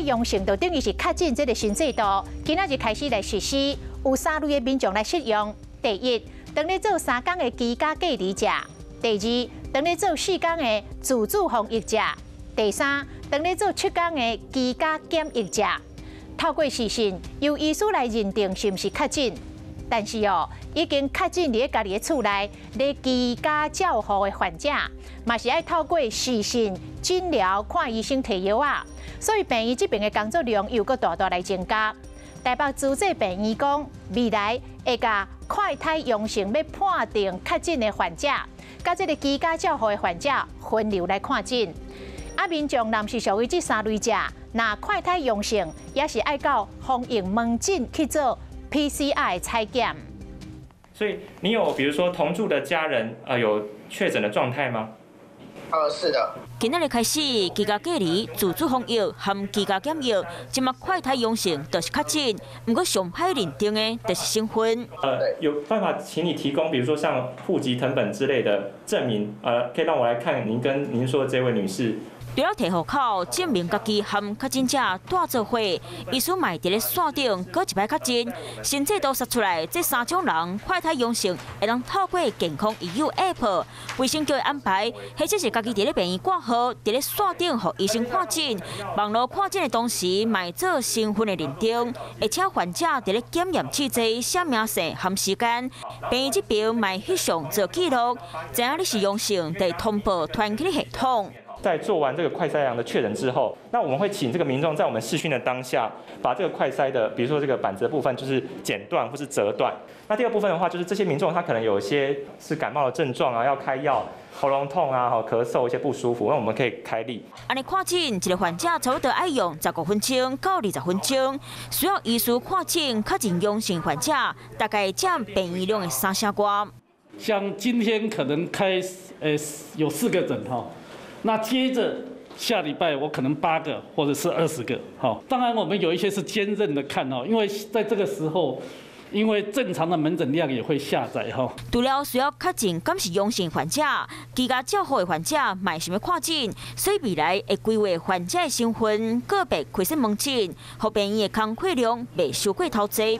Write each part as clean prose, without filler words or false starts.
阳性就等于是确诊这个新制度，今仔日开始来实施，有3类的民众来适用。第一，当你做3天的居家隔离者；第二，当你做4天的自主防疫者；第三，当你做7天的居家检疫者。透过视讯，由医师来认定是毋是确诊。但是已经确诊伫家己的厝内咧居家照护的患者，嘛是爱透过视讯诊疗、看医生提药啊，所以病院这边的工作量又搁大大来增加。台北主治病院讲，未来会甲快筛阳性要判定确诊的患者，甲这个居家照护的患者分流来看诊。民众若是属于这3类者，那快筛阳性也是爱到防疫门诊去做 PCR 采检。 所以你有比如说同住的家人有确诊的状态吗？ 是的。 今仔日开始，居家隔离、自主防疫和居家检疫，即马快筛阳性就是确诊，不过上歹认定的就是身份。 有办法请你提供，比如说像户籍誊本之类的证明，可以让我来看您跟您说的这位女士。 除了摕户口证明家己和确诊者带做伙，医师嘛伫咧线顶搁一摆确诊，新制度杀出来，这3种人快筛阳性，会当透过健康医药 App， 卫生局的安排，或者是家己伫咧病院挂号，伫咧线顶互医生看诊，网络看诊的同时，嘛做身份的认定，而且患者伫咧检验试剂、写名姓和时间，病院这边嘛翕相做记录，知影你是阳性，得通报团体系统。 在做完这个快筛阳的确诊之后，那我们会请这个民众在我们视讯的当下，把这个快筛的，比如说这个板子的部分，就是剪断或是折断。那第二部分的话，就是这些民众他可能有一些是感冒的症状啊，要开药，喉咙痛啊，咳嗽一些不舒服，那我们可以开立。 安尼看诊，一个患者差不多要用15分钟到20分钟，需要医师看诊确诊阳性患者，大概占病院量的3成多。 像今天可能开有4个诊哈。那接着下礼拜我可能8个或者是20个，当然我们有一些是兼任的看因为在这个时候，因为正常的门诊量也会下载除了需要确诊敢是阳性患者，居家照护的患者嘛想要看诊，所以未来会规划患者的身份个别开设门诊，和病院的工作量袂受过头济。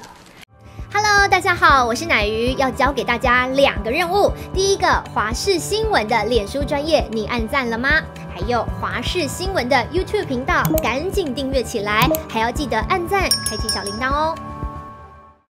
Hello， 大家好，我是乃瑜，要教给大家2个任务。第一个，华视新闻的脸书专页，你按赞了吗？还有华视新闻的 YouTube 频道，赶紧订阅起来，还要记得按赞，开启小铃铛哦。